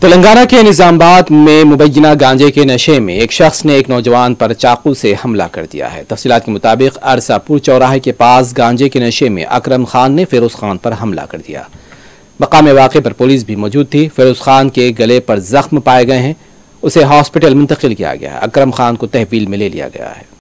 तेलंगाना के निजामाबाद में मुबैना गांजे के नशे में एक शख्स ने एक नौजवान पर चाकू से हमला कर दिया है। तफसीलात के मुताबिक अरसापुर चौराहे के पास गांजे के नशे में अकरम खान ने फिरोज खान पर हमला कर दिया। मकाम वाक़े पर पुलिस भी मौजूद थी। फिरोज खान के गले पर जख्म पाए गए हैं, उसे हॉस्पिटल मुंतकिल किया गया है। अकरम खान को तहवील में ले लिया गया है।